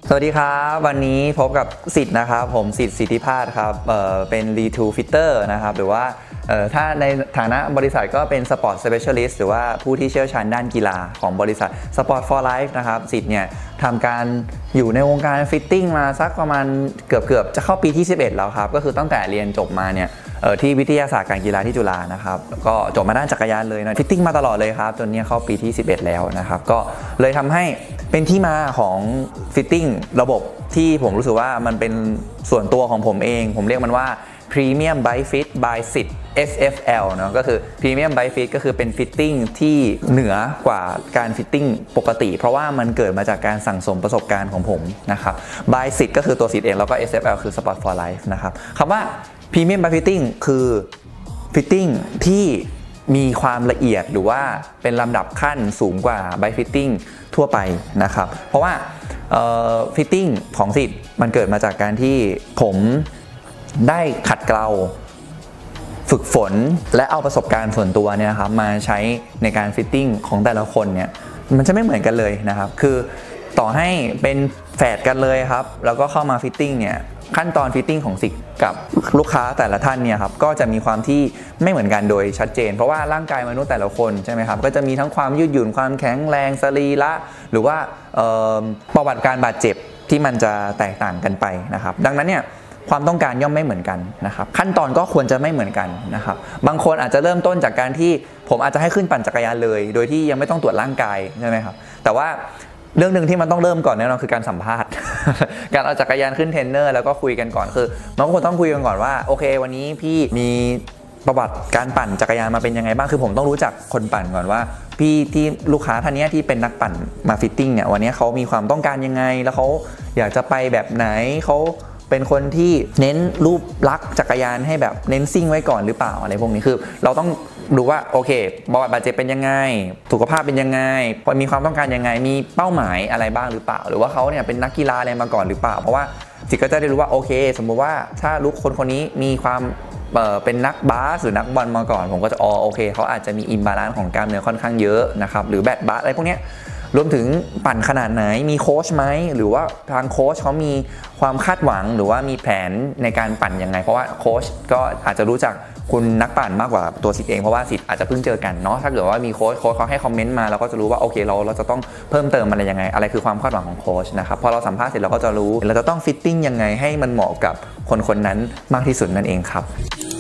สวัสดีครับวันนี้พบกับสิทธิ์นะครับผมสิทธิภาสครับเป็น Re2 Fitter นะครับหรือว่าถ้าในฐานะบริษัทก็เป็น Sport Specialist หรือว่าผู้ที่เชี่ยวชาญด้านกีฬาของบริษัท Sport for Life นะครับสิทธิ์เนี่ยทำการอยู่ในวงการฟิตติ้งมาสักประมาณเกือบจะเข้าปีที่11แล้วครับก็คือตั้งแต่เรียนจบมาเนี่ยที่วิทยาศาสตร์การกีฬาที่จุฬานะครับก็จบมาด้านจักรยานเลยนะฟิตติ้งมาตลอดเลยครับจนนี้เข้าปีที่11แล้วนะครับก็เลยทำให้เป็นที่มาของฟิตติ้งระบบที่ผมรู้สึกว่ามันเป็นส่วนตัวของผมเองผมเรียกมันว่า Premium Bike Fit by SIT SFL เนาะก็คือ Premium Bike Fit ก็คือเป็นฟิตติ้งที่เหนือกว่าการฟิตติ้งปกติเพราะว่ามันเกิดมาจากการสั่งสมประสบการณ์ของผมนะครับ by SIT ก็คือตัว SIT เองแล้วก็ SFL คือ Sport for Life นะครับคำว่า Premium Bike Fitting คือฟิตติ้งที่มีความละเอียดหรือว่าเป็นลำดับขั้นสูงกว่า Bike Fitting ทั่วไปนะครับเพราะว่าฟิตติ้งของสิทธิ์มันเกิดมาจากการที่ผมได้ขัดเกลาฝึกฝนและเอาประสบการณ์ส่วนตัวเนี่ยครับมาใช้ในการฟิตติ้งของแต่ละคนเนี่ยมันจะไม่เหมือนกันเลยนะครับคือต่อให้เป็นแฝดกันเลยครับแล้วก็เข้ามาฟิตติ้งเนี่ยขั้นตอนฟิตติ้งของสิทธิ์กับลูกค้าแต่ละท่านเนี่ยครับก็จะมีความที่ไม่เหมือนกันโดยชัดเจนเพราะว่าร่างกายมนุษย์แต่ละคนใช่ไหมครับก็จะมีทั้งความยืดหยุ่นความแข็งแรงสรีระหรือว่าประวัติการบาดเจ็บที่มันจะแตกต่างกันไปนะครับดังนั้นเนี่ยความต้องการย่อมไม่เหมือนกันนะครับขั้นตอนก็ควรจะไม่เหมือนกันนะครับบางคนอาจจะเริ่มต้นจากการที่ผมอาจจะให้ขึ้นปั่นจักรยานเลยโดยที่ยังไม่ต้องตรวจร่างกายใช่ไหมครับแต่ว่าเรื่องหนึ่งที่มันต้องเริ่มก่อนแน่นอนคือการสัมภาษณ์ การเอาจักรยานขึ้นเทรนเนอร์แล้วก็คุยกันก่อนคือบางคนต้องคุยกันก่อนว่าโอเควันนี้พี่มีประวัติการปั่นจักรยานมาเป็นยังไงบ้างคือผมต้องรู้จักคนปั่นก่อนว่าพี่ที่ลูกค้าท่านนี้ที่เป็นนักปั่นมาฟิตติ้งเนี่ยวันนี้เขามีความต้องการยังไงแล้วเขาอยากจะไปแบบไหนเขาเป็นคนที่เน้นรูปลักษณ์จักรยานให้แบบเน้นซิ่งไว้ก่อนหรือเปล่าอะไรพวกนี้คือเราต้องดูว่าโอเคประวัติบาดเจ็บเป็นยังไงสุขภาพเป็นยังไงมีความต้องการยังไงมีเป้าหมายอะไรบ้างหรือเปล่าหรือว่าเขาเนี่ยเป็นนักกีฬาอะไรมาก่อนหรือเปล่าเพราะว่าสิก็จะได้รู้ว่าโอเคสมมุติว่าถ้าลูกคนนี้มีความเป็นนักบาสหรือนักบอลมาก่อนผมก็จะโอเคเขาอาจจะมีอิมบาลานซ์ของกล้ามเนื้อค่อนข้างเยอะนะครับหรือแบดบาสอะไรพวกนี้รวมถึงปั่นขนาดไหนมีโค้ชไหมหรือว่าทางโค้ชเขามีความคาดหวังหรือว่ามีแผนในการปั่นยังไงเพราะว่าโค้ชก็อาจจะรู้จักคุณนักปั่นมากกว่าตัวสิทธิ์เองเพราะว่าสิทธิ์อาจจะเพิ่งเจอกันเนาะถ้าเกิดว่ามีโค้ชเขาให้คอมเมนต์มาเราก็จะรู้ว่าโอเคเราจะต้องเพิ่มเติมอะไรยังไงอะไรคือความคาดหวังของโค้ชนะครับพอเราสัมภาษณ์เสร็จเราก็จะรู้เราจะต้องฟิตติ้งยังไงให้มันเหมาะกับคนนั้นมากที่สุดนั่นเองครับ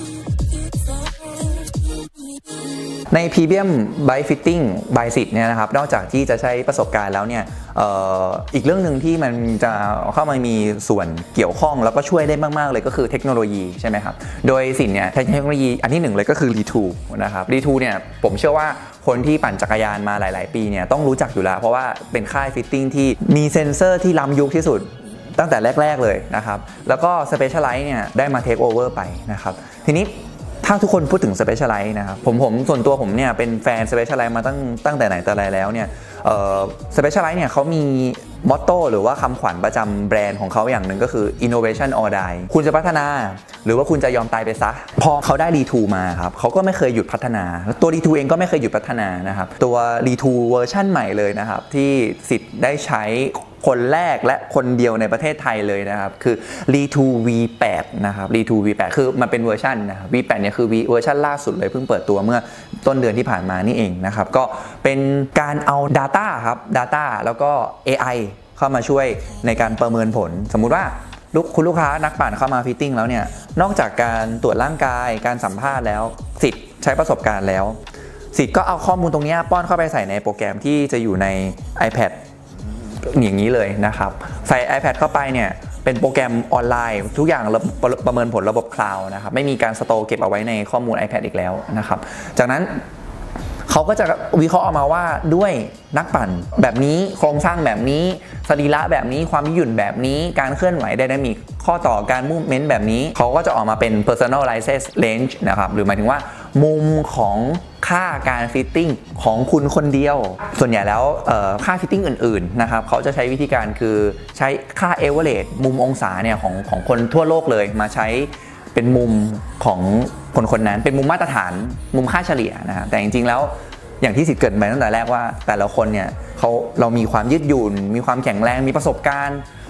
ใน Premium Bike Fitting by SIT เนี่ยนะครับนอกจากที่จะใช้ประสบการณ์แล้วเนี่ยอีกเรื่องหนึ่งที่มันจะเข้ามามีส่วนเกี่ยวข้องแล้วก็ช่วยได้มากๆเลยก็คือเทคโนโลยีใช่ไหมครับโดยSITเนี่ยเทคโนโลยีอันที่หนึ่งเลยก็คือ Re2 นะครับ Re2 เนี่ยผมเชื่อว่าคนที่ปั่นจักรยานมาหลายๆปีเนี่ยต้องรู้จักอยู่แล้วเพราะว่าเป็นค่ายฟิตติ้งที่มีเซ็นเซอร์ที่ล้ำยุคที่สุดตั้งแต่แรกๆเลยนะครับแล้วก็ Specialized เนี่ยได้มา Take Over ไปนะครับทีนี้ถ้าทุกคนพูดถึง Specialized นะครับผมส่วนตัวผมเนี่ยเป็นแฟน Specialized มาตั้งแต่ไหนแต่ไรแล้วเนี่ยSpecialized เนี่ยเขามีมอตโต้หรือว่าคำขวัญประจำแบรนด์ของเขาอย่างหนึ่งก็คือ innovation or die คุณจะพัฒนาหรือว่าคุณจะยอมตายไปซะพอเขาได้ Re2 มาครับเขาก็ไม่เคยหยุดพัฒนาตัว Re2 เองก็ไม่เคยหยุดพัฒนานะครับตัว Re2 เวอร์ชั่นใหม่เลยนะครับที่สิทธิ์ได้ใช้คนแรกและคนเดียวในประเทศไทยเลยนะครับคือ Re2 V8 นะครับ Re2 V8 คือมันเป็นเวอร์ชันนะครับ V8 เนี่ยคือเวอร์ชันล่าสุดเลยเพิ่งเปิดตัวเมื่อต้นเดือนที่ผ่านมานี่เองนะครับก็เป็นการเอา Data ครับ Data แล้วก็ AI เข้ามาช่วยในการประเมินผลสมมุติว่าคุณลูกค้านักปั่นเข้ามาฟิตติ้งแล้วเนี่ยนอกจากการตรวจร่างกายการสัมภาษณ์แล้วสิทธิ์ใช้ประสบการณ์แล้วสิทธิ์ก็เอาข้อมูลตรงนี้ป้อนเข้าไปใส่ในโปรแกรมที่จะอยู่ใน iPadอย่างนี้เลยนะครับใส่ iPad เข้าไปเนี่ยเป็นโปรแกรมออนไลน์ทุกอย่างประเมินผลระบบคลาวด์นะครับไม่มีการสโตร์เก็บเอาไว้ในข้อมูล iPad อีกแล้วนะครับจากนั้นเขาก็จะวิเคราะห์ออกมาว่าด้วยนักปั่นแบบนี้โครงสร้างแบบนี้สรีระแบบนี้ความยืดหยุ่นแบบนี้การเคลื่อนไหวไดนามิกข้อต่อการมูฟเมนต์แบบนี้เขาก็จะออกมาเป็น personalized range นะครับหรือหมายถึงว่ามุมของค่าการฟิตติ้งของคุณคนเดียวส่วนใหญ่แล้วค่าฟิตติ้งอื่นๆนะครับเขาจะใช้วิธีการคือใช้ค่า average มุมองศาเนี่ยของคนทั่วโลกเลยมาใช้เป็นมุมของคนนั้นเป็นมุมมาตรฐานมุมค่าเฉลี่ยนะฮะแต่จริงๆแล้วอย่างที่สิทธิ์เกิดไปตั้งแต่แรกว่าแต่ละคนเนี่ยเรามีความยืดหยุ่นมีความแข็งแรงมีประสบการณ์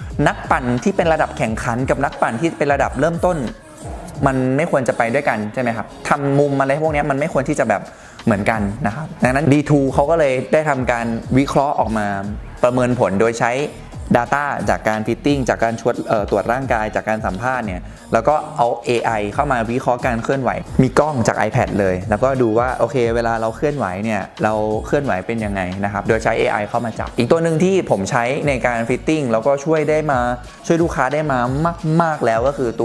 นักปั่นที่เป็นระดับแข่งขันกับนักปั่นที่เป็นระดับเริ่มต้นมันไม่ควรจะไปด้วยกันใช่ไหมครับทำมุมอะไรพวกนี้มันไม่ควรที่จะแบบเหมือนกันนะครับดังนั้น D2 เขาก็เลยได้ทำการวิเคราะห์ออกมาประเมินผลโดยใช้ Data จากการฟิตติ้งจากการตรวจร่างกายจากการสัมภาษณ์เนี่ยแล้วก็เอา AI เข้ามาวิเคราะห์การเคลื่อนไหวมีกล้องจาก iPad เลยแล้วก็ดูว่าโอเคเวลาเราเคลื่อนไหวเนี่ยเราเคลื่อนไหวเป็นยังไงนะครับโดยใช้ AI เข้ามาจับอีกตัวหนึ่งที่ผมใช้ในการฟิตติ้งแล้วก็ช่วยลูกค้าได้มามากๆแล้วก็คือตัว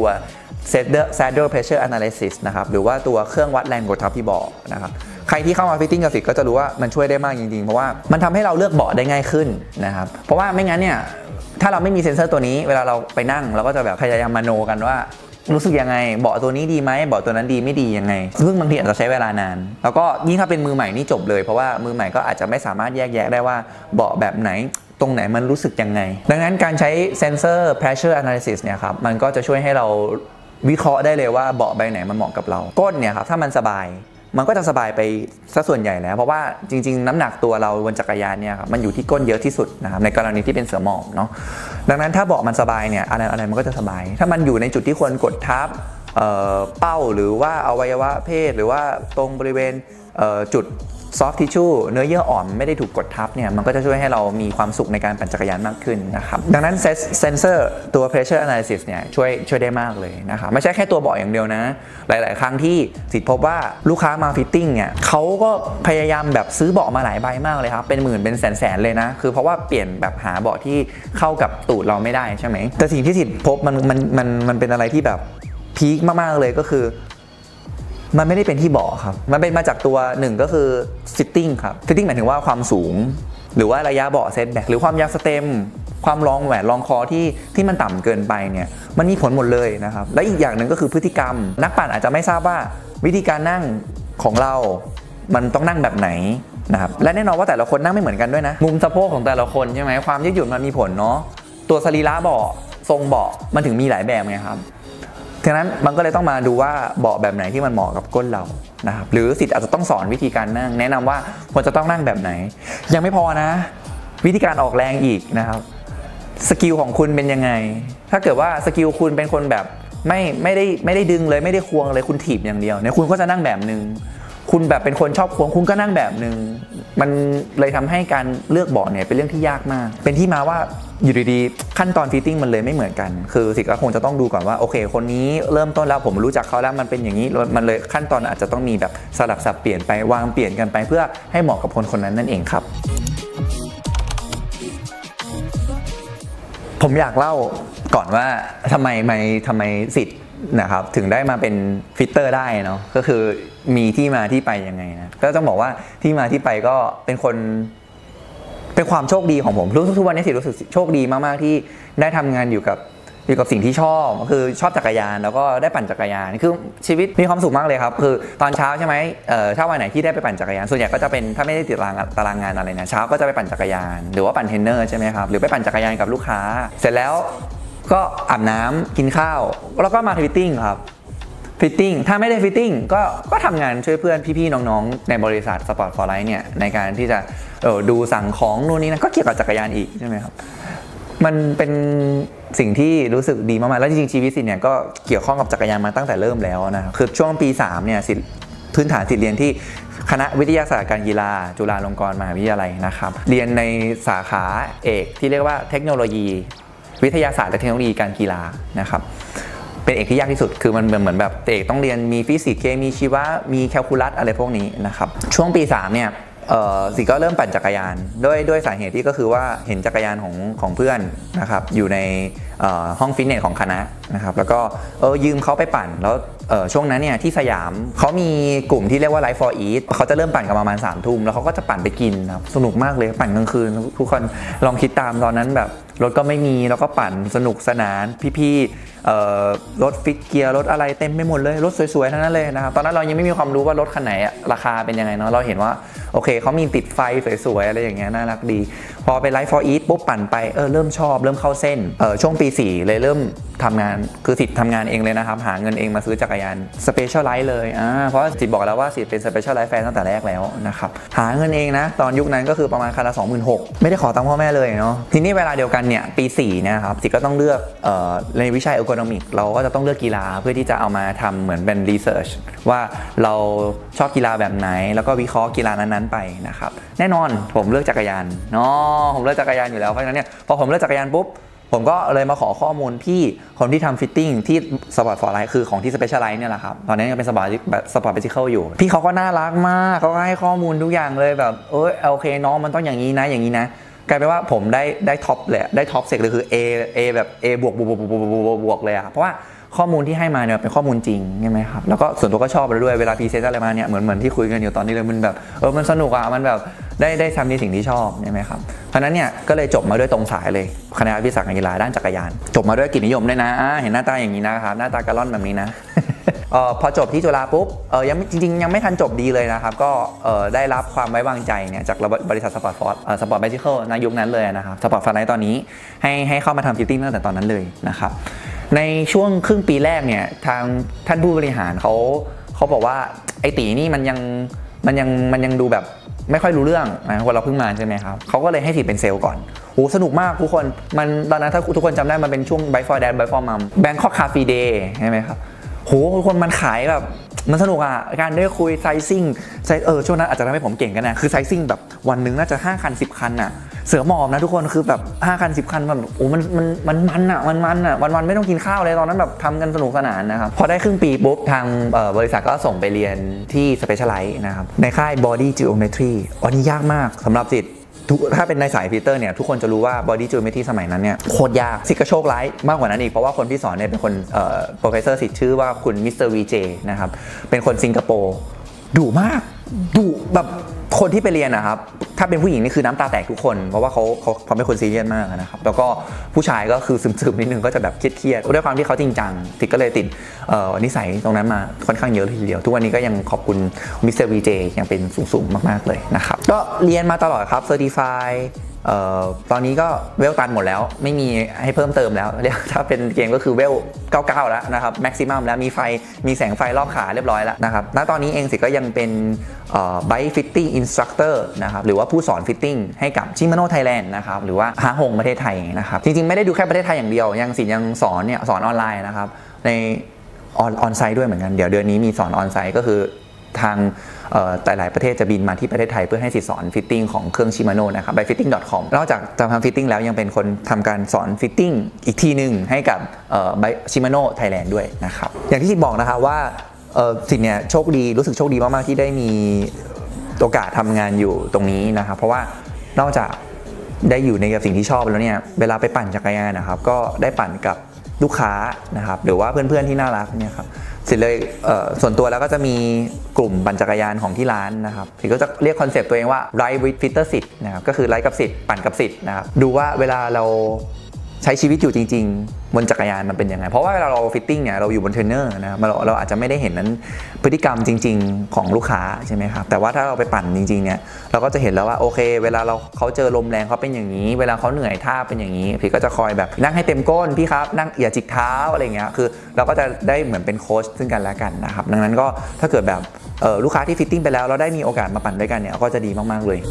Saddle Pressure Analysis นะครับหรือว่าตัวเครื่องวัดแรงกดทับที่เบาะนะครับใครที่เข้ามาฟิตติ้งกับสิทธิ์ก็จะรู้ว่ามันช่วยได้มากจริงๆเพราะว่ามันทำให้เราเลือกเบาะได้ง่ายขึ้นนะครับเพราะว่าไม่งั้นเนี่ยถ้าเราไม่มีเซ็นเซอร์ตัวนี้เวลาเราไปนั่งเราก็จะแบบพยายามมโนกันว่ารู้สึกยังไงเบาะตัวนี้ดีไหมเบาะตัวนั้นดีไม่ดียังไงซึ่งบางทีอาจจะใช้เวลานานแล้วก็ยิ่งถ้าเป็นมือใหม่นี่จบเลยเพราะว่ามือใหม่ก็อาจจะไม่สามารถแยกแยะได้ว่าเบาะแบบไหนตรงไหนมันรู้สึกยังไงดังนั้นการใช้เซ็นเซอร์ pressure analysis เนี่ยครับมันก็จะช่วยให้เราวิเคราะห์ได้เลยว่าเบาะใบไหนมันเหมาะกับเราก้นเนี่ยครับถ้ามันสบายมันก็จะสบายไปซะส่วนใหญ่แล้วเพราะว่าจริงๆน้ำหนักตัวเราบนจักรยานเนี่ยครับมันอยู่ที่ก้นเยอะที่สุดนะครับในกรณีที่เป็นเสือหมอบเนาะดังนั้นถ้าเบาะมันสบายเนี่ยอะไรมันก็จะสบายถ้ามันอยู่ในจุดที่ควรกดทับเป้าหรือว่าอวัยวะเพศหรือว่าตรงบริเวณจุดซอฟท์ทิชชู่เนื้อเยื่ออ่อนไม่ได้ถูกกดทับเนี่ยมันก็จะช่วยให้เรามีความสุขในการปั่นจักรยานมากขึ้นนะครับดังนั้นเซนเซอร์ตัว pressure analysis เนี่ยช่วยได้มากเลยนะครับไม่ใช่แค่ตัวเบาะอย่างเดียวนะหลายๆครั้งที่สิทธิ์พบว่าลูกค้ามาฟิตติ้งเนี่ยเขาก็พยายามแบบซื้อเบาะมาหลายใบมากเลยครับเป็นหมื่นเป็นแสนเลยนะคือเพราะว่าเปลี่ยนแบบหาเบาะที่เข้ากับตูดเราไม่ได้ใช่ไหมแต่สิ่งที่สิทธิ์พบมันเป็นอะไรที่แบบพีคมากๆเลยก็คือมันไม่ได้เป็นที่เบาะครับมันเป็นมาจากตัวหนึ่งก็คือ fitting ครับ fitting หมายถึงว่าความสูงหรือว่าระยะเบาะเซตแบ็กหรือความยาวสเต็มความรองแหวนรองคอที่มันต่ำเกินไปเนี่ยมันมีผลหมดเลยนะครับและอีกอย่างหนึ่งก็คือพฤติกรรมนักปั่นอาจจะไม่ทราบว่าวิธีการนั่งของเรามันต้องนั่งแบบไหนนะครับและแน่นอนว่าแต่ละคนนั่งไม่เหมือนกันด้วยนะมุมสะโพกของแต่ละคนใช่ไหมความยืดหยุ่นมันมีผลเนาะตัวสรีระเบาะทรงเบาะมันถึงมีหลายแบบไงครับฉะนั้นมันก็เลยต้องมาดูว่าเบาะแบบไหนที่มันเหมาะกับก้นเรานะครับหรือสิทธิ์อาจจะต้องสอนวิธีการนั่งแนะนำว่าควรจะต้องนั่งแบบไหนยังไม่พอนะวิธีการออกแรงอีกนะครับสกิลของคุณเป็นยังไงถ้าเกิดว่าสกิลคุณเป็นคนแบบไม่ได้ดึงเลยไม่ได้ควงเลยคุณถีบอย่างเดียวเนี่ยคุณก็จะนั่งแบบนึงคุณแบบเป็นคนชอบควงคุณก็นั่งแบบนึงมันเลยทำให้การเลือกเบาะเนี่ยเป็นเรื่องที่ยากมากเป็นที่มาว่าอยู่ดีๆขั้นตอนฟิตติ้งมันเลยไม่เหมือนกันคือสิก็คงจะต้องดูก่อนว่าโอเคคนนี้เริ่มต้นแล้วผมรู้จักเขาแล้วมันเป็นอย่างนี้มันเลยขั้นตอนอาจจะต้องมีแบบสลับสับเปลี่ยนไปวางเปลี่ยนกันไปเพื่อให้เหมาะกับคนนั้นนั่นเองครับผมอยากเล่าก่อนว่าทำไมสิทธิ์นะครับถึงได้มาเป็นฟิตเตอร์ได้เนาะก็คือมีที่มาที่ไปยังไงนะก็ต้องบอกว่าที่มาที่ไปก็เป็นความโชคดีของผมทุกวันนี้สิรู้สึกโชคดีมากๆที่ได้ทำงานอยู่กับสิ่งที่ชอบคือชอบจักรยานแล้วก็ได้ปั่นจักรยานคือชีวิตมีความสุขมากเลยครับคือตอนเช้าใช่ไหมถ้าวันไหนที่ได้ไปปั่นจักรยานส่วนใหญ่ก็จะเป็นถ้าไม่ได้ติดตารางงานอะไรนะเช้าก็จะไปปั่นจักรยานหรือว่าปั่นเทรนเนอร์ใช่ไหมครับหรือไปปั่นจักรยานกับลูกค้าเสร็จแล้วก็อาบน้ำกินข้าวแล้วก็มาฟิตติ้งครับฟิตติ้งถ้าไม่ได้ฟิตติ้งก็ทำงานช่วยเพื่อนพี่ๆน้องๆในบริษัท Sport for Life เนี่ยในการที่จะดูสั่งของนู่นนี่นั่นก็เกี่ยวกับจักรยานอีกใช่ไหมครับมันเป็นสิ่งที่รู้สึกดีมากๆแล้วจริงๆชีวิตสิเนี่ยก็เกี่ยวข้องกับจักรยานมาตั้งแต่เริ่มแล้วนะครับคือช่วงปี3เนี่ยพื้นฐานสิทธิ์เรียนที่คณะวิทยาศาสตร์การกีฬาจุฬาลงกรณ์มหาวิทยาลัยนะครับเรียนในสาขาเอกที่เรียกว่าเทคโนโลยีวิทยาศาสตร์และเทคโนโลยีการกีฬานะครับเป็นเอกที่ยากที่สุดคือมันเหมือนแบบเอกต้องเรียนมีฟิสิกส์เคมีชีวะมีแคลคูลัสอะไรพวกนี้นะครับช่วงปี3เนี่ยสิก็เริ่มปั่นจักรยานด้วยสาเหตุที่ก็คือว่าเห็นจักรยานของเพื่อนนะครับอยู่ในห้องฟิตเนสของคณะนะครับแล้วก็ยืมเขาไปปั่นแล้วช่วงนั้นเนี่ยที่สยามเขามีกลุ่มที่เรียกว่า Life for Eat เขาจะเริ่มปั่นกันประมาณ3 ทุ่มแล้วเขาก็จะปั่นไปกินครับสนุกมากเลยปั่นกลางคืนทุกคนลองคิดตามตอนนั้นแบบรถก็ไม่มีแล้วก็ปั่นสนุกสนานพี่ๆรถฟิกเกียร์รถอะไรเต็มไปหมดเลยรถสวยๆทั้งนั้นเลยนะครับตอนนั้นเรายังไม่มีความรู้ว่ารถคันไหนราคาเป็นยังไงเนาะเราเห็นว่าโอเคเขามีติดไฟสวยๆอะไรอย่างเงี้ยน่ารักดีพอไป Life for Eat ปุ๊บปั่นไปเริ่มชอบเริ่มเข้าเส้นช่วงปี4เลยเริ่มทำงานคือสิทธิ์ทำงานเองเลยนะครับหาเงินเองมาซื้อจักรยาน Specialized เลยเพราะสิทธิ์บอกแล้วว่าสิทธิ์เป็น Specialized แฟนตั้งแต่แรกแล้วนะครับหาเงินเองนะตอนยุคนั้นก็คือประมาณคันละ 26,000ไม่ได้ขอตังค์พ่อแม่เลยเนาะทีนี้เวลาเดียวกันเนี่ยปี4นะครับสิทธิ์ก็ต้องเลือกในวิชา Economic เราก็จะต้องเลือกกีฬาเพื่อที่จะเอามาทำเหมือนเป็น Research ว่าเราชอบกีฬาแบบไหนแล้วก็วิเคราะห์กีฬานั้นๆไปนะครับแน่นอนผมเลือกจักรยานเนาะผมเลือกจักรยานอยู่แล้วเพราะฉะนั้นเนี่ยพอผมเลือกจักรยานปุ๊บผมก็เลยมาขอข้อมูลพี่คนที่ทำฟิตติ้งที่สปอร์ตฟอร์ไลท์คือของที่ Specialized เนี่ยแหละครับตอนนี้ยังเป็นสปอร์ตเบสิคอยู่พี่เขาก็น่ารักมากเขาให้ข้อมูลทุกอย่างเลยแบบโอเคน้องมันต้องอย่างนี้นะอย่างนี้นะกลายเป็นว่าผมได้ท็อปเลยได้ท็อปเซกเลยคือ A แบบ A บวกเลยอะเพราะว่าข้อมูลที่ให้มาเนี่ยเป็นข้อมูลจริงใช่ไหมครับแล้วก็ส่วนตัวก็ชอบไปด้วยเวลาพรีเซนต์อะไรมาเนี่ยเหมือนที่คุยกันอยู่ตอนนี้เลยมันแบบมันสนุกอ่ะมันแบบได้ทำในสิ่งที่ชอบใช่ไหมครับเพราะนั้นเนี่ยก็เลยจบมาด้วยตรงสายเลยคณะวิทยาศาสตร์การกีฬาด้านจักรยานจบมาด้วยเกียรตินิยมด้วยนะเห็นหน้าตาอย่างนี้นะครับหน้าตากระล่อนแบบนี้นะพอจบที่จุฬาปุ๊บยังจริงๆยังไม่ทันจบดีเลยนะครับก็ได้รับความไว้วางใจเนี่ยจากบริษัทสปอร์ตแมจิคอลในยุคนั้นเลยนะครับสปอร์ตฟอร์ไลท์ตอนนี้ให้เข้ามาทำฟิตติ้งตั้งแต่ตอนนั้นเลยนะครับในช่วงครึ่งปีแรกเนี่ยทางท่านผู้บริหารเขาบอกว่าไอตีนี่มันยังดูแบบไม่ค่อยรู้เรื่องนะว่าเราเพิ่งมาใช่ไหมครับเขาก็เลยให้สิทธิ์เป็นเซลล์ก่อนโหสนุกมากทุกคนมันตอนนั้นถ้าทุกคนจำได้มันเป็นช่วง Bike for Dad Bike for Mom Bangkok Cafe Day ใช่ไหมครับโหทุกคนมันขายแบบมันสนุกอ่ะการได้คุยไซซิ่งช่วงนั้นอาจจะทำให้ผมเก่งกันนะคือไซซิ่งแบบวันหนึ่งน่าจะ5คัน10คันอ่ะเสือหมอบนะทุกคนคือแบบ5คัน10คันแบบโอ้มันอ่ะวันไม่ต้องกินข้าวเลยตอนนั้นแบบทำกันสนุกสนานนะครับพอได้ครึ่งปีปุ๊บทางบริษัทก็ส่งไปเรียนที่ Specialized นะครับในค่าย Body Geometry อันนี้ยากมากสำหรับสิทธิ์ถ้าเป็นในสายฟิลเตอร์เนี่ยทุกคนจะรู้ว่า Body Geometry สมัยนั้นเนี่ยโคตรยากสิทธิ์ก็โชคร้ายมากกว่านั้นอีกเพราะว่าคนที่สอนเนี่ยเป็นคนprofessor สิทธิ์ชื่อว่าคุณมิสเตอร์วีเจนะครับเป็นคนสิงคโปร์ดุมากดุแบบคนที่ไปเรียนนะครับถ้าเป็นผู้หญิงนี่คือน้ำตาแตกทุกคนเพราะว่าเขาเป็นคนซีเรียสมากนะครับแล้วก็ผู้ชายก็คือซึมๆนิดนึงก็จะแบบเครียดด้วยความที่เขาจริงจังติดก็เลยติดนิสัยตรงนั้นมาค่อนข้างเยอะทีเดียวทุกวันนี้ก็ยังขอบคุณมิสเตอร์วีเจยังเป็นสูงมากๆเลยนะครับก็เรียนมาตลอดครับเซอร์ติฟายตอนนี้ก็เวลตันหมดแล้วไม่มีให้เพิ่มเติมแล้วเรียกถ้าเป็นเกมก็คือเวล99แล้วนะครับแม็กซิมัมแล้วมีแสงไฟรอบขาเรียบร้อยแล้วนะครับณตอนนี้เองสิก็ยังเป็นไบค์ฟิตติ้งอินสตรัคเตอร์นะครับหรือว่าผู้สอนฟิตติ้งให้กับชิมาโน่ไทยแลนด์นะครับหรือว่าฮาฮงประเทศไทยนะครับจริงๆไม่ได้ดูแค่ประเทศไทยอย่างเดียวยังสอนออนไลน์นะครับในออนไซต์ด้วยเหมือนกันเดี๋ยวเดือนนี้มีสอนออนไซต์ก็คือทางแต่หลายประเทศจะบินมาที่ประเทศไทยเพื่อให้สิทธิสอนฟิตติ้งของเครื่องชิมาโน่นะครับ by fitting.com นอกจากจะทำฟิตติ้งแล้วยังเป็นคนทำการสอนฟิตติ้งอีกทีหนึ่งให้กับชิมาโน่ไทยแลนด์ด้วยนะครับอย่างที่สิทธิบอกนะครับว่าสิทธิเนี่ยโชคดีรู้สึกโชคดีมากๆที่ได้มีโอกาสทำงานอยู่ตรงนี้นะครับเพราะว่านอกจากได้อยู่ในกับสิ่งที่ชอบแล้วเนี่ยเวลาไปปั่นจักรยานนะครับก็ได้ปั่นกับลูกค้านะครับหรือว่าเพื่อนๆที่น่ารักเนี่ยครับสิเลยส่วนตัวแล้วก็จะมีกลุ่มปั่นจักรยานของที่ร้านนะครับสิก็จะเรียกคอนเซปต์ตัวเองว่า Ride with Fitter สิทธิ์นะครับก็คือไลฟ์กับสิทธิ์ปั่นกับสิทธิ์นะครับดูว่าเวลาเราใช้ชีวิตอยู่จริงๆบนจักรยานมันเป็นยังไงเพราะว่าเวลาเราฟิตติ้งเนี่ยเราอยู่บนเทรนเนอร์นะเราอาจจะไม่ได้เห็นนั้นพฤติกรรมจริงๆของลูกค้าใช่ไหมครับแต่ว่าถ้าเราไปปั่นจริงๆเนี่ยเราก็จะเห็นแล้วว่าโอเคเวลาเขาเจอลมแรงเขาเป็นอย่างนี้เวลาเขาเหนื่อยท่าเป็นอย่างนี้พี่ก็จะคอยแบบนั่งให้เต็มก้นพี่ครับนั่งอย่าจิกเท้าอะไรเงี้ยคือเราก็จะได้เหมือนเป็นโค้ชซึ่งกันและกันนะครับดังนั้นก็ถ้าเกิดแบบลูกค้าที่ฟิตติ้งไปแล้วเราได้มีโอกาสมาปั่นด้วยกันเนี่ยก็จะดีมากๆเลย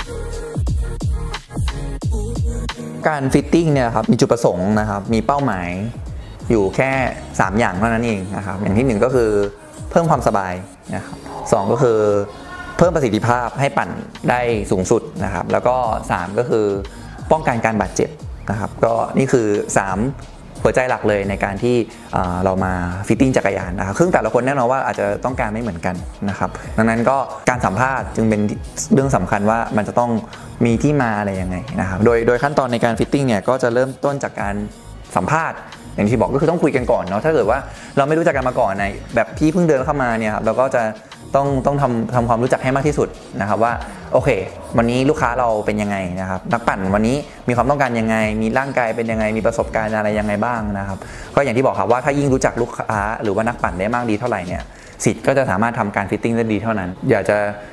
การฟิตติ้งเนี่ยครับมีจุดประสงค์นะครับมีเป้าหมายอยู่แค่3อย่างเท่านั้นเองนะครับอย่างที่1ก็คือเพิ่มความสบายนะครับ2ก็คือเพิ่มประสิทธิภาพให้ปั่นได้สูงสุดนะครับแล้วก็3ก็คือป้องกันการบาดเจ็บนะครับก็นี่คือ3หัวใจหลักเลยในการที่เรามาฟิตติ้งจักรยานนะครับซึ่งแต่ละคนแน่นอนว่าอาจจะต้องการไม่เหมือนกันนะครับดังนั้นก็การสัมภาษณ์จึงเป็นเรื่องสำคัญว่ามันจะต้องมีที่มาอะไรยังไงนะครับโดยขั้นตอนในการฟิตติ้งเนี่ยก็จะเริ่มต้นจากการสัมภาษณ์อย่างที่บอกก็คือต้องคุยกันก่อนเนาะถ้าเกิดว่าเราไม่รู้จักกันมาก่อนในแบบพี่เพิ่งเดินเข้ามาเนี่ยครับเราก็จะต้องทำความรู้จักให้มากที่สุดนะครับว่าโอเควันนี้ลูกค้าเราเป็นยังไงนะครับนักปั่นวันนี้มีความต้องการยังไงมีร่างกายเป็นยังไงมีประสบการณ์อะไรยังไงบ้างนะครับก็อย่างที่บอกครับว่าถ้ายิ่งรู้จักลูกค้าหรือว่านักปั่นได้มากดีเท่าไหร่เนี่ยสิทธิ์ก็จะสามารถทำการฟิตติ้งได้ดีเท่านั้นอยากจะ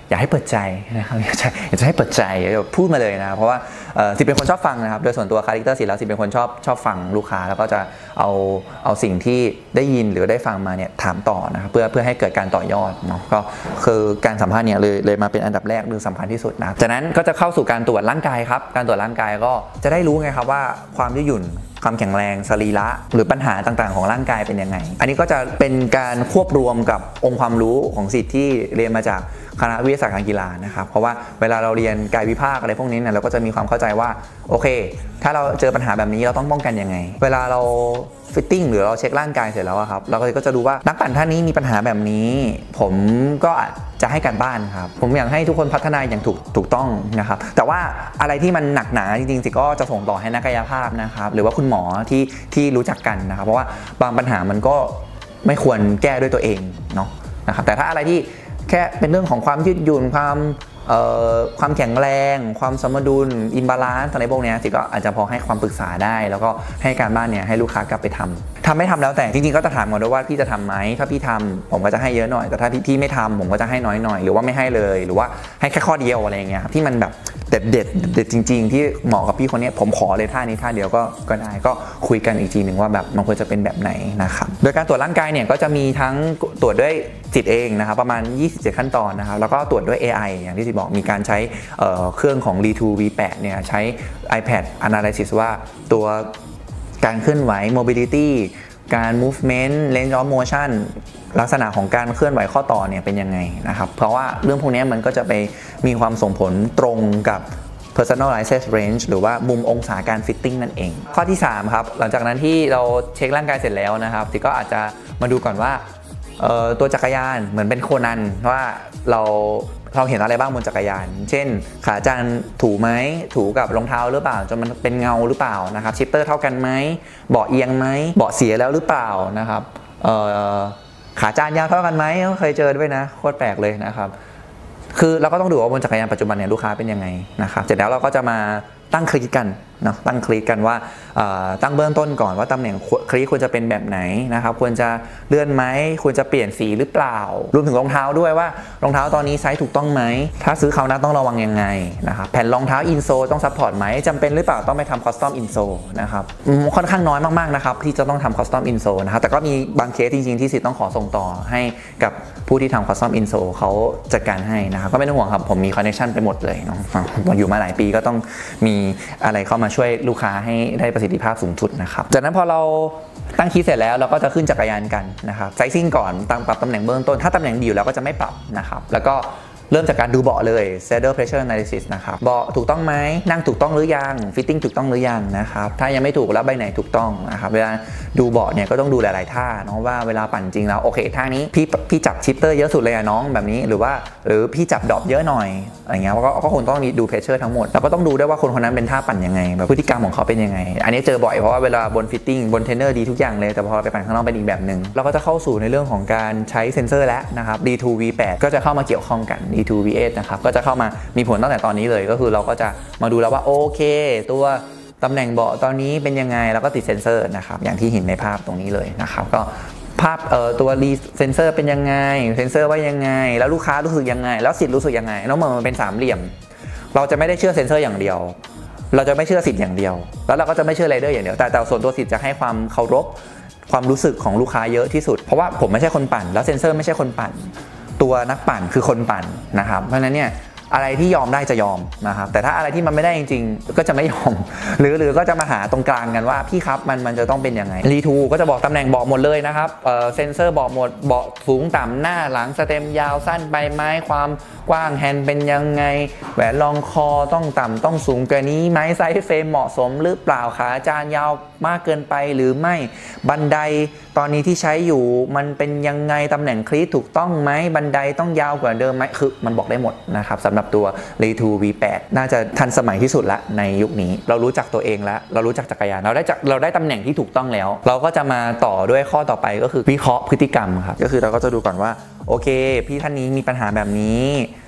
อยากให้เปิดใจนะครับอยากจะให้เปิดใจพูดมาเลยนะเพราะว่าสิเป็นคนชอบฟังนะครับโดยส่วนตัวคาแรคเตอร์สิแล้วสิเป็นคนชอบฟังลูกค้าแล้วก็จะเอาสิ่งที่ได้ยินหรือได้ฟังมาเนี่ยถามต่อนะครับเพื่อให้เกิดการต่อยอดเนาะก็คือการสัมภาษณ์เนี่ยเลยมาเป็นอันดับแรกหรือสำคัญที่สุดนะจากนั้นก็จะเข้าสู่การตรวจร่างกายครับการตรวจร่างกายก็จะได้รู้ไงครับว่าความยืดหยุ่นความแข็งแรงสรีระหรือปัญหาต่างๆของร่างกายเป็นยังไงอันนี้ก็จะเป็นการควบรวมกับองค์ความรู้ของศิษย์ที่เรียนมาจากคณะวิทยาศาสตร์การกีฬานะครับเพราะว่าเวลาเราเรียนกายวิภาคอะไรพวกนี้เนี่ยเราก็จะมีความเข้าใจว่าโอเคถ้าเราเจอปัญหาแบบนี้เราต้องป้องกันยังไงเวลาเราฟิตติ้งหรือเราเช็คร่างกายเสร็จแล้วครับเราก็จะดูว่านักปั่นท่านนี้มีปัญหาแบบนี้ผมก็จะให้การบ้านครับผมอยากให้ทุกคนพัฒนาอย่างถูกต้องนะครับแต่ว่าอะไรที่มันหนักหนาจริงๆสิก็จะส่งต่อให้นักกายภาพนะครับหรือว่าคุณหมอที่รู้จักกันนะครับเพราะว่าบางปัญหามันก็ไม่ควรแก้ด้วยตัวเองเนาะนะครับแต่ถ้าอะไรที่แค่เป็นเรื่องของความยืดหยุ่นความแข็งแรงความสมดุลอิมบาลานซ์อะไรพวกนี้สิก็อาจจะพอให้ความปรึกษาได้แล้วก็ให้การบ้านเนี่ยให้ลูกค้ากลับไปทำไม่ทำแล้วแต่จริงๆก็จะถามก่อนด้วยว่าพี่จะทำไหมถ้าพี่ทำผมก็จะให้เยอะหน่อยแต่ถ้าพี่ไม่ทำผมก็จะให้น้อยหน่อยหรือว่าไม่ให้เลยหรือว่าให้แค่ข้อเดียวอะไรอย่างเงี้ยที่มันแบบเด็ดจริงๆที่เหมาะกับพี่คนนี้ผมขอเลยท่านี้ท่าเดียวก็ได้ก็คุยกันอีกทีหนึ่งว่าแบบมันควรจะเป็นแบบไหนนะครับโดยการตรวจร่างกายเนี่ยก็จะมีทั้งตรวจด้วยจิตเองนะครับประมาณ27ขั้นตอนนะครับแล้วก็ตรวจด้วย AI อย่างที่สิบอกมีการใช้เครื่องของ Li2 V8 เนี่ยใช้ iPad Analysis ว่าตัวการเคลื่อนไหว Mobility การ Movement Range of Motion ลักษณะของการเคลื่อนไหวข้อต่อเนี่ยเป็นยังไงนะครับเพราะว่าเรื่องพวกนี้มันก็จะไปมีความส่งผลตรงกับ personalized range หรือว่ามุมองศาการฟิตติ้งนั่นเองข้อที่3ครับหลังจากนั้นที่เราเช็คร่างกายเสร็จแล้วนะครับที่ก็อาจจะมาดูก่อนว่าตัวจักรยานเหมือนเป็นโคนันว่าเราเห็นอะไรบ้างบนจักรยานเช่นขาจานถูไหมถูกับรองเท้าหรือเปล่าจนมันเป็นเงาหรือเปล่านะครับชิปเตอร์เท่ากันไหมเบาะเอียงไหมเบาะเสียแล้วหรือเปล่านะครับขาจานยาวเท่ากันไหมเคยเจอด้วยนะโคตรแปลกเลยนะครับคือเราก็ต้องดูว่าบนจักรยานปัจจุบันเนี่ยลูกค้าเป็นยังไงนะครับเสร็จแล้วเราก็จะมาตั้งคลิกกันเนาะตั้งคลิกกันว่าตั้งเบื้องต้นก่อนว่าตำแหน่งคลิกควรจะเป็นแบบไหนนะครับควรจะเลื่อนไหมควรจะเปลี่ยนสีหรือเปล่ารวมถึงรองเท้าด้วยว่ารองเท้าตอนนี้ไซส์ถูกต้องไหมถ้าซื้อเขานะต้องระวังยังไงนะครับแผ่นรองเท้าอินโซต้องซัพพอร์ตไหมจำเป็นหรือเปล่าต้องไปทำคอสตอมอินโซนะครับค่อนข้างน้อยมากๆนะครับที่จะต้องทำคอสตอมอินโซนะครับแต่ก็มีบางเคสจริงๆที่สิทธิ์ต้องขอส่งต่อให้กับผู้ที่ทำคอสตอมอินโซเขาจัดการให้นะครับก็ไม่ต้องห่วงครับผมมีคอนเนคชั่นไปหมดเลยเนาะอยู่มาหลายปีก็ต้องมีอะไรเข้ามาช่วยลูกค้าให้ได้ประสิทธิภาพสูงสุดนะครับจากนั้นพอเราตั้งคีย์เสร็จแล้วเราก็จะขึ้นจักรยานกันนะครับไซซิ่งก่อนปรับตำแหน่งเบื้องต้นถ้าตำแหน่งดีอยู่แล้วก็จะไม่ปรับนะครับแล้วก็เริ่มจากการดูเบาะเลย saddle pressure analysis นะครับเบาะถูกต้องไหมนั่งถูกต้องหรือยัง fitting ถูกต้องหรือยังนะครับถ้ายังไม่ถูกแล้วใบไหนถูกต้องนะครับเวลาดูเบาะเนี่ยก็ต้องดูหลายๆท่าเนาะว่าเวลาปั่นจริงแล้วโอเคท่านี้พี่จับชิปเตอร์เยอะสุดเลยอะน้องแบบนี้หรือพี่จับดรอปเยอะหน่อยอะไรเงี้ยก็คงต้องดู pressure ทั้งหมดแล้วก็ต้องดูด้วยว่าคนนั้นเป็นท่าปั่นยังไงแบบพฤติกรรมของเขาเป็นยังไงอันนี้เจอบ่อยเพราะว่าเวลาบน fitting บนเทรนเนอร์ดีทุกอย่างเลยแต่พอไปปั่นข้างนอกเป็นอีกแบบนึงเราก็จะเข้าสู่ในเรื่องของการใช้เซ็นเซอร์แล้วนะครับ D2 V8 ก็จะเข้ามาเกี่ยวข้องกัน D2 V8 นะครับก็จะเข้ามามีผลตั้งแต่ตอนนี้เลยก็คือเราก็จะมาดูแล้วว่าโอเคตัวตำแหน่งเบาะตอนนี้เป็นยังไงแล้วก็ติดเซ็นเซอร์นะครับอย่างที่เห็นในภาพตรงนี้เลยนะครับก็ภาพตัวรีเซนเซอร์เป็นยังไงเซ็นเซอร์ว่ายังไงแล้วลูกค้ารู้สึกยังไงแล้วสิทธิ์รู้สึกยังไงน้องมันเป็นสามเหลี่ยมเราจะไม่ได้เชื่อเซ็นเซอร์อย่างเดียวเราจะไม่เชื่อสิทธิ์อย่างเดียวแล้วเราก็จะไม่เชื่อไรเดอร์อย่างเดียวแต่ส่วนตัวสิทธิ์จะให้ความเคารพความรู้สึกของลูกค้าเยอะที่สุดเพราะว่าผมไม่ใช่คนปั่นแล้วเซ็นเซอร์ไม่ใช่คนปั่นตัวนักปั่นคือคนปั่นนะครับเพราะฉะนั้นเนี่ยอะไรที่ยอมได้จะยอมนะครับแต่ถ้าอะไรที่มันไม่ได้จริงๆก็จะไม่ยอมหรือก็จะมาหาตรงกลางกันว่าพี่ครับมันจะต้องเป็นยังไงรีทูก็จะบอกตำแหน่งเบาะหมดเลยนะครับเซนเซอร์บอกหมดเบาะสูงต่ำหน้าหลังสเต็มยาวสั้นใบไม้ความกว้างแฮนด์เป็นยังไงแหวนรองคอต้องต่ำต้องสูงกว่านี้ไหมไซส์เฟรมเหมาะสมหรือเปล่าขาจานยาวมากเกินไปหรือไม่บันไดตอนนี้ที่ใช้อยู่มันเป็นยังไงตำแหน่งคลีทถูกต้องไหมบันไดต้องยาวกว่าเดิมไหมคือมันบอกได้หมดนะครับสำหรับตัว Li2 V8 น่าจะทันสมัยที่สุดละในยุคนี้เรารู้จักตัวเองแล้วเรารู้จักจักรยานเราได้ตำแหน่งที่ถูกต้องแล้วเราก็จะมาต่อด้วยข้อต่อไปก็คือวิเคราะห์พฤติกรรมครับก็คือเราก็จะดูก่อนว่าโอเคพี่ท่านนี้มีปัญหาแบบนี้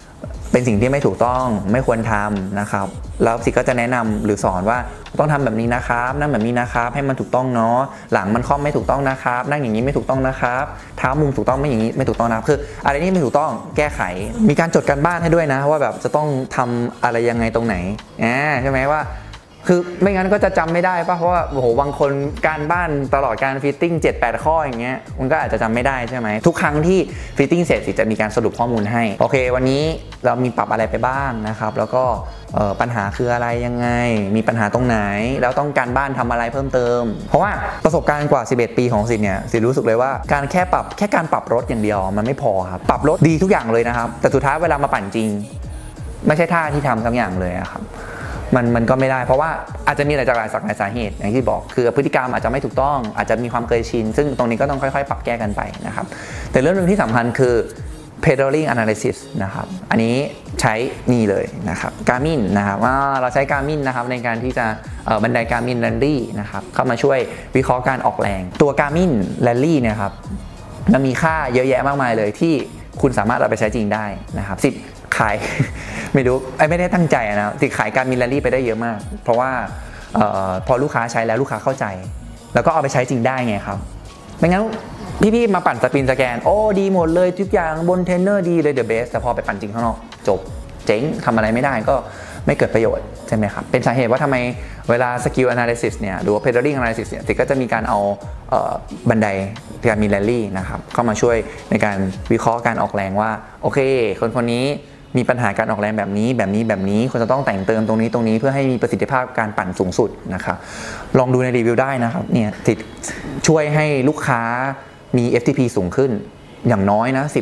เป็นสิ่งที่ไม่ถูกต้องไม่ควรทำนะครับแล้วสิก็จะแนะนำหรือสอนว่าต้องทำแบบนี้นะครับนั่งแบบนี้นะครับให้มันถูกต้องเนาะหลังมันค่อมไม่ถูกต้องนะครับนั่งอย่างนี้ไม่ถูกต้องนะครับเท้ามุมถูกต้องไม่อย่างนี้ไม่ถูกต้องนะคืออะไรที่ไม่ถูกต้องแก้ไขมีการจดการบ้านให้ด้วยนะว่าแบบจะต้องทำอะไรยังไงตรงไหนใช่ไหมว่าคือไม่งั้นก็จะจำไม่ได้ป่ะเพราะว่าโอ้โหบางคนการบ้านตลอดการฟิตติ้ง 7-8 ข้ออย่างเงี้ยมันก็อาจจะจำไม่ได้ใช่ไหมทุกครั้งที่ฟิตติ้งเสร็จสิจะมีการสรุปข้อมูลให้โอเควันนี้เรามีปรับอะไรไปบ้างนะครับแล้วก็ปัญหาคืออะไรยังไงมีปัญหาตรงไหนแล้วต้องการบ้านทำอะไรเพิ่มเติมเพราะว่าประสบการณ์กว่า11 ปีของสิเนี่ยสิรู้สึกเลยว่าการแค่การปรับรถอย่างเดียวมันไม่พอครับปรับรถดีทุกอย่างเลยนะครับแต่สุดท้ายเวลามาปั่นจริงไม่ใช่ท่าที่ทำทั้งอย่างเลยครับมันก็ไม่ได้เพราะว่าอาจจะมีหลายสาเหตุอย่างที่บอกคือพฤติกรรมอาจจะไม่ถูกต้องอาจจะมีความเคยชินซึ่งตรงนี้ก็ต้องค่อยๆปรับแก้กันไปนะครับแต่เรื่องนึงที่สำคัญคือ pedaling analysis นะครับอันนี้ใช้นี่เลยนะครับ Garmin นะครับเราใช้ Garmin นะครับในการที่จะบันได Garmin Rally นะครับเข้ามาช่วยวิเคราะห์การออกแรงตัว Garmin Rally เนี่ยครับมันมีค่าเยอะแยะมากมายเลยที่คุณสามารถเอาไปใช้จริงได้นะครับสิทธิ์ขายไม่รู้ไม่ได้ตั้งใจนะสิทธิ์ขายการมิลลารี่ไปได้เยอะมากเพราะว่าพอลูกค้าใช้แล้วลูกค้าเข้าใจแล้วก็เอาไปใช้จริงได้ไงครับไม่งั้นพี่ๆมาปั่นสปินสแกนโอ้ดีหมดเลยทุกอย่างบนเทรนเนอร์ดีเลยเดอะเบสแต่พอไปปั่นจริงข้างนอกจบเจ๊งทำอะไรไม่ได้ก็ไม่เกิดประโยชน์ใช่ไหมครับเป็นสาเหตุว่าทำไมเวลาสกิลแอนาลิซิสเนี่ยหรือว่าเพดาริ่งแอนาลิซิสเนี่ยสิก็จะมีการเอาบันไดการมิลลารี่นะครับเข้ามาช่วยในการวิเคราะห์การออกแรงว่าโอเคคนนี้มีปัญหาการออกแรงแบบนี้ควรจะต้องแต่งเติมตรงนี้เพื่อให้มีประสิทธิภาพการปั่นสูงสุดนะครับลองดูในรีวิวได้นะครับเนี่ยช่วยให้ลูกค้ามี FTP สูงขึ้นอย่างน้อยนะ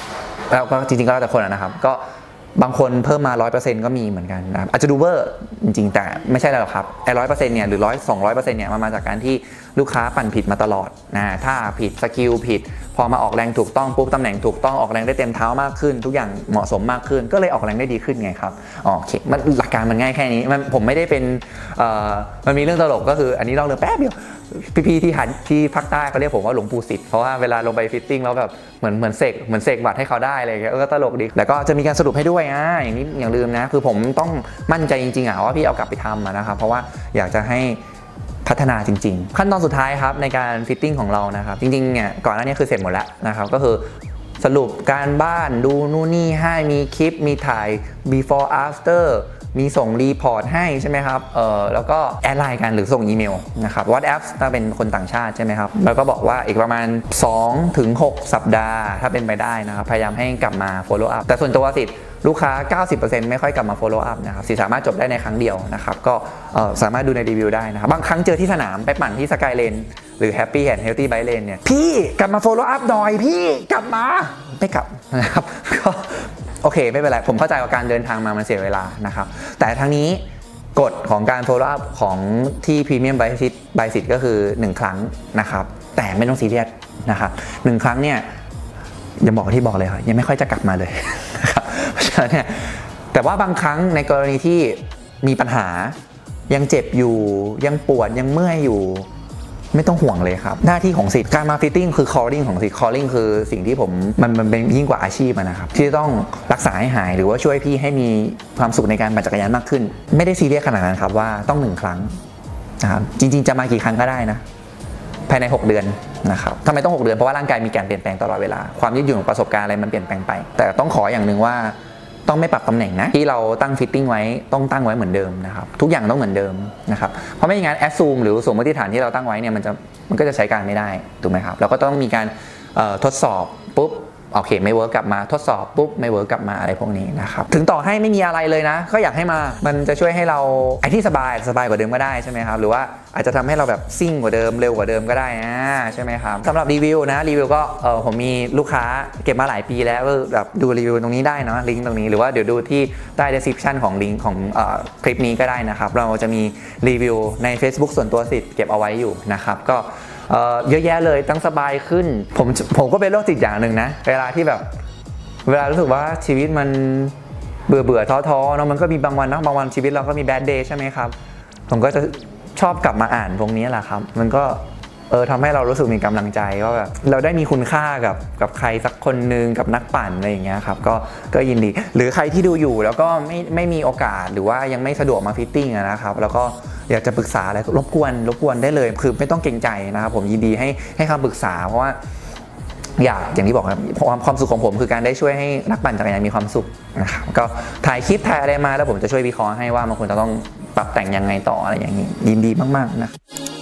10แล้วก็จริงๆก็แล้วแต่คนนะครับก็บางคนเพิ่มมา 100% ก็มีเหมือนกันนะครับอาจจะดูเวอร์จริงๆแต่ไม่ใช่หรอกครับไอ้ 100% เนี่ยหรือ200% เนี่ยมาจากการที่ลูกค้าปั่นผิดมาตลอดถ้าผิดสกิลผิดพอมาออกแรงถูกต้องปุ๊บตำแหน่งถูกต้องออกแรงได้เต็มเท้ามากขึ้นทุกอย่างเหมาะสมมากขึ้นก็เลยออกแรงได้ดีขึ้นไงครับโอเคมันหลักการมันง่ายแค่นี้ผมไม่ได้เป็นมันมีเรื่องตลกก็คืออันนี้เล่าเรื่องแป๊บเดียวพี่ๆที่ภาคใต้เขาเรียกผมว่าหลวงปู่ศิษย์เพราะว่าเวลาลงไปฟิตติ้งแล้วแบบเหมือนเสกบัตรให้เขาได้อะไรอย่างเงี้ยก็ตลกดีแล้วก็จะมีการสรุปให้ด้วยอย่างนี้อย่าลืมนะคือผมต้องมั่นใจจริงๆว่าพี่เอากลับไปทำนะครับเพราะว่าอยากจะให้พัฒนาจริงๆขั้นตอนสุดท้ายครับในการฟิตติ้งของเรานะครับจริงๆเนี่ยก่อนหน้านี้คือเสร็จหมดแล้วนะครับก็คือสรุปการบ้านดูนู่นนี่ให้มีคลิปมีถ่าย before after มีส่งรีพอร์ตให้ใช่ไหมครับแล้วก็แอดไลน์กันหรือส่งอีเมลนะครับ WhatsApp ถ้าเป็นคนต่างชาติใช่ไหมครับแล้วก็บอกว่าอีกประมาณ 2-6 สัปดาห์ถ้าเป็นไปได้นะครับพยายามให้กลับมา follow up แต่ส่วนตัวสิทธิ์ลูกค้า 90% ไม่ค่อยกลับมา follow up นะครับสิสามารถจบได้ในครั้งเดียวนะครับก็สามารถดูในรีวิวได้นะครับบางครั้งเจอที่สนามไปปั่นที่ Sky Lane หรือ Happy and Healthy Bike Lane เนี่ยพี่กลับมา follow up หน่อยพี่กลับมาไม่กลับนะครับก็โอเคไม่เป็นไรผมเข้าใจว่าการเดินทางมามันเสียเวลานะครับแต่ทั้งนี้กฎของการ follow up ของที่ Premium Bike Sit ก็คือ1ครั้งนะครับแต่ไม่ต้องซีเรียสนะครับ1ครั้งเนี่ยอย่าบอกที่บอกเลยครับยังไม่ค่อยจะกลับมาเลยนะครับเพราะฉะนั้นเนี่ยแต่ว่าบางครั้งในกรณีที่มีปัญหายังเจ็บอยู่ยังปวดยังเมื่อยอยู่ไม่ต้องห่วงเลยครับหน้าที่ของสิทธิ์การมาฟิตติ้งคือ calling ของสิทธิ์ calling คือสิ่งที่ผมมันเป็นยิ่งกว่าอาชีพนะครับที่ต้องรักษาให้หายหรือว่าช่วยพี่ให้มีความสุขในการปั่นจักรยานมากขึ้นไม่ได้ซีเรียสขนาดนั้นครับว่าต้อง1ครั้งนะครับจริงๆจะมากี่ครั้งก็ได้นะภายใน6 เดือนนะครับทำไมต้อง6 เดือนเพราะว่าร่างกายมีการเปลี่ยนแปลงตลอดเวลาความยืดหยุ่นของประสบการณ์อะไรมันเปลี่ยนแปลงไปแต่ต้องขออย่างหนึ่งว่าต้องไม่ปรับตำแหน่งนะที่เราตั้งฟิตติ้งไว้ต้องตั้งไว้เหมือนเดิมนะครับทุกอย่างต้องเหมือนเดิมนะครับเพราะไม่อย่างนั้นแอสซูมหรือสมมติฐานที่เราตั้งไว้เนี่ยมันก็จะใช้การไม่ได้ถูกไหมครับเราก็ต้องมีการทดสอบปุ๊บโอเคไม่เวิร์กกลับมาทดสอบปุ๊บไม่เวิร์กกลับมาอะไรพวกนี้นะครับถึงต่อให้ไม่มีอะไรเลยนะก็อยากให้มามันจะช่วยให้เราไอ้ที่สบายกว่าเดิมก็ได้ใช่ไหมครับหรือว่าอาจจะทำให้เราแบบซิ่งกว่าเดิมเร็วกว่าเดิมก็ได้ใช่ไหมครับสำหรับรีวิวนะรีวิวก็ผมมีลูกค้าเก็บมาหลายปีแล้วก็แบบดูรีวิวตรงนี้ได้นะลิงก์ตรงนี้หรือว่าเดี๋ยวดูที่ใต้ description ของลิงก์ของคลิปนี้ก็ได้นะครับเราจะมีรีวิวใน Facebook ส่วนตัวสิทธิ์เก็บเอาไว้อยู่นะครับก็เยอะแยะเลยตั้งสบายขึ้นผมก็เป็นโรคจิตอย่างหนึ่งนะเวลาที่แบบเวลารู้สึกว่าชีวิตมันเบื่อท้อเนาะมันก็มีบางวันนะบางวันชีวิตเราก็มีแบดเดย์ใช่ไหมครับผมก็จะชอบกลับมาอ่านพวกนี้แหละครับมันก็ทำให้เรารู้สึกมีกำลังใจว่าแบบเราได้มีคุณค่ากับใครสักคนนึงกับนักปั่นอะไรอย่างเงี้ยครับก็ยินดีหรือใครที่ดูอยู่แล้วก็ไม่มีโอกาสหรือว่ายังไม่สะดวกมาฟิตติ้งนะครับแล้วก็อยากจะปรึกษาอะไรรบกวนได้เลยคือไม่ต้องเกรงใจนะครับผมยินดีให้คำปรึกษาเพราะว่าอย่างที่บอกครับความสุขของผมคือการได้ช่วยให้นักปั่นจักรยานมีความสุขนะครับก็ถ่ายคลิปถ่ายอะไรมาแล้วผมจะช่วยวิเคราะห์ให้ว่ามันควรจะต้องปรับแต่งยังไงต่ออะไรอย่างนี้ยินดีมากๆนะ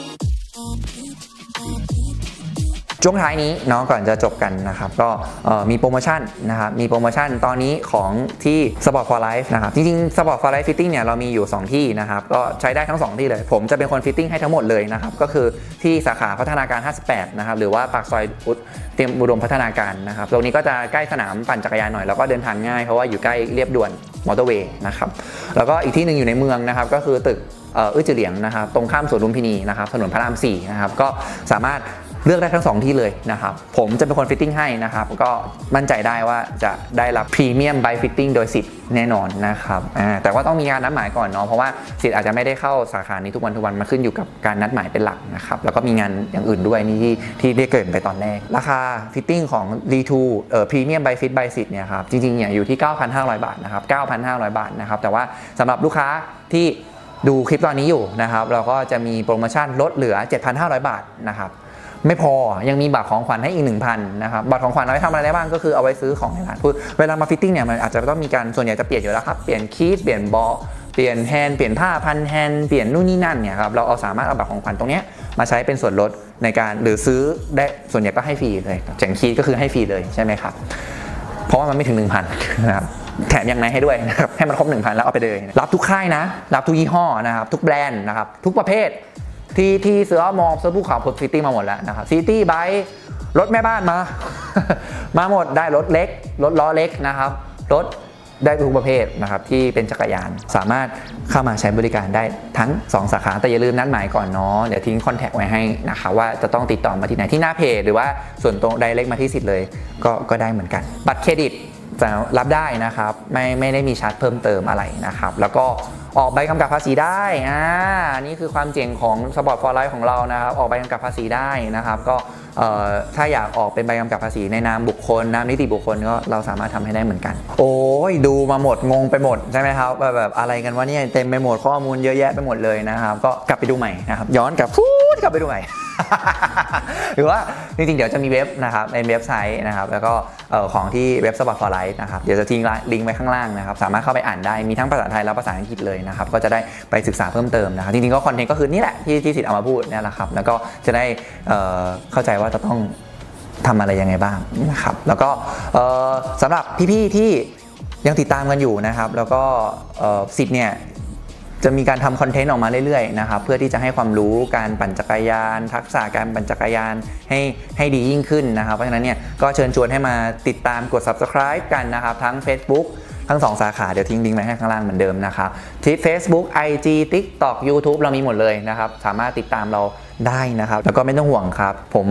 ช่วงท้ายนี้เนาะก่อนจะจบกันนะครับก็มีโปรโมชั่นนะครับมีโปรโมชั่นตอนนี้ของที่ Sport for Life นะครับจริงๆ Sport for Life Fitting เนี่ยเรามีอยู่2ที่นะครับก็ใช้ได้ทั้ง2ที่เลยผมจะเป็นคนฟิตติ้งให้ทั้งหมดเลยนะครับก็คือที่สาขาพัฒนาการ58นะครับหรือว่าปากซอยเตรียมอุดมพัฒนาการนะครับตรงนี้ก็จะใกล้สนามปั่นจักรยานหน่อยแล้วก็เดินทางง่ายเพราะว่าอยู่ใกล้เรียบด่วนมอเตอร์เวย์นะครับแล้วก็อีกที่หนึ่งอยู่ในเมืองนะครับก็คือตึกจือเหลียงนะครับตรงข้ามสวนลุมพินีนะครับถนนพระราม4นะครับก็สามารถเลือกได้ทั้ง2ที่เลยนะครับผมจะเป็นคนฟิตติ้งให้นะครับก็มั่นใจได้ว่าจะได้รับพรีเมียมไบฟิตติ้งโดยสิทธิ์แน่นอนนะครับแต่ว่าต้องมีการนัดหมายก่อนเนาะเพราะว่าสิทธิ์อาจจะไม่ได้เข้าสาขานี้ทุกวันมาขึ้นอยู่กับการนัดหมายเป็นหลักนะครับแล้วก็มีงานอย่างอื่นด้วยนี่ที่ได้เกิดไปตอนแรกราคาฟิตติ้งของ D2 พรีเมียมไบฟิตไบสิทธิ์เนี่ยครับจริงๆเนี่ยอยู่ที่ 9,500 บาทนะครับ 9,500 บาทนะครับแต่ว่าสำหรับลูกค้าที่ดูคลิปตอนนี้อยู่นะครับเราก็จะมีโปรโมชั่นลดเหลือ 7,500 บาทนะครับไม่พอยังมีบัตรของขวัญให้อีก 1,000 นะครับบัตรของขวัญเอาไว้ทำอะไรได้บ้างก็คือเอาไว้ซื้อของในร้านคือเวลามาฟิตติ้งเนี่ยมันอาจจะต้องมีการส่วนใหญ่จะเปลี่ยนอยู่แล้วครับเปลี่ยนคีย์เปลี่ยนบอลเปลี่ยนแฮนด์เปลี่ยนผ้าพันแฮนด์เปลี่ยนนู่นนี่นั่นเนี่ยครับเราสามารถเอาบัตรของขวัญตรงนี้มาใช้เป็นส่วนลดในการหรือซื้อได้ส่วนใหญ่ก็ให้ฟรีเลยแจกคีย์ก็คือให้ฟรีเลยใช่ไหมครับเพราะว่ามันไม่ถึง 1,000 นะครับแถมยังไงให้ด้วยนะครับให้มันครบ 1,000 แล้วเอาไปเลยรับทุกค่ายนะรับทุกยี่ห้อนะครับทุกแบรนด์นะครับทุกประเภทที่เสือมองเสือภูเขาผมฟิตติ้งมาหมดแล้วนะครับซิตี้ไบค์รถแม่บ้านมาหมดได้รถเล็กรถล้อเล็กนะครับรถได้ทุกประเภทนะครับที่เป็นจักรยานสามารถเข้ามาใช้บริการได้ทั้ง2สาขาแต่อย่าลืมนัดหมายก่อนเนาะเดี๋ยวทิ้งคอนแทคไว้ให้นะคะว่าจะต้องติดต่อมาที่ไหนที่หน้าเพจหรือว่าส่วนตรงไดเรกมาที่สิทธิ์เลยก็ได้เหมือนกันบัตรเครดิตจะรับได้นะครับไม่ได้มีชาร์จเพิ่มเติมอะไรนะครับแล้วก็ออกใบกำกับภาษีได้นี่คือความเจ๋งของ Sport for Life ของเรานะครับออกใบกำกับภาษีได้นะครับก็ถ้าอยากออกเป็นใบกำกับภาษีในนามบุคคลนามนิติบุคคลก็เราสามารถทำให้ได้เหมือนกันโอ้ยดูมาหมดงงไปหมดใช่ไหมครับแบบอะไรกันวะเนี่ยเต็มไปหมดข้อมูลเยอะแยะไปหมดเลยนะครับก็กลับไปดูใหม่นะครับย้อนกลับไปดูใหม่ หรือว่าจริงๆเดี๋ยวจะมีเว็บนะครับเป็นเว็บไซต์นะครับแล้วก็ของที่เว็บ Sport for Life นะครับเดี๋ยวจะทิ้งลิงก์ไว้ข้างล่างนะครับสามารถเข้าไปอ่านได้มีทั้งภาษาไทยและภาษาอังกฤษเลยนะครับก็จะได้ไปศึกษาเพิ่มเติมนะครับจริงๆก็คอนเทนต์ก็คือนี่แหละที่สิทธิ์เอามาพูดนี่แหละครับแล้วก็จะได้เข้าใจว่าจะต้องทำอะไรยังไงบ้างนะครับแล้วก็สำหรับพี่ๆที่ยังติดตามกันอยู่นะครับแล้วก็สิทธิ์เนี่ยจะมีการทำคอนเทนต์ออกมาเรื่อยๆนะครับเพื่อที่จะให้ความรู้การปั่นจักรยานทักษะการปั่นจักรยานให้ดียิ่งขึ้นนะครับเพราะฉะนั้นเนี่ยก็เชิญชวนให้มาติดตามกด subscribe กันนะครับทั้ง Facebook ทั้ง2สาขาเดี๋ยวทิ้งลิงก์ไว้ให้ข้างล่างเหมือนเดิมนะครับที่ Facebook IG TikTok YouTube เรามีหมดเลยนะครับสามารถติดตามเราได้นะครับแล้วก็ไม่ต้องห่วงครับ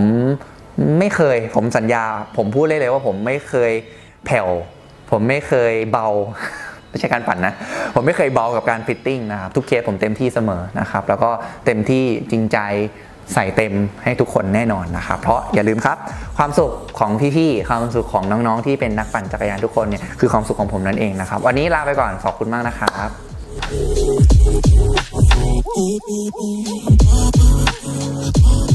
ผมสัญญาผมพูดเลยว่าผมไม่เคยแผ่วผมไม่เคยเบาไม่ใช่การปั่นนะผมไม่เคยเบากับการฟิตติ้งนะครับทุกเคสผมเต็มที่เสมอนะครับแล้วก็เต็มที่จริงใจใส่เต็มให้ทุกคนแน่นอนนะครับเพราะอย่าลืมครับความสุขของพี่ๆความสุขของน้องๆที่เป็นนักปั่นจักรยานทุกคนเนี่ยคือความสุขของผมนั่นเองนะครับวันนี้ลาไปก่อนขอบคุณมากนะครับ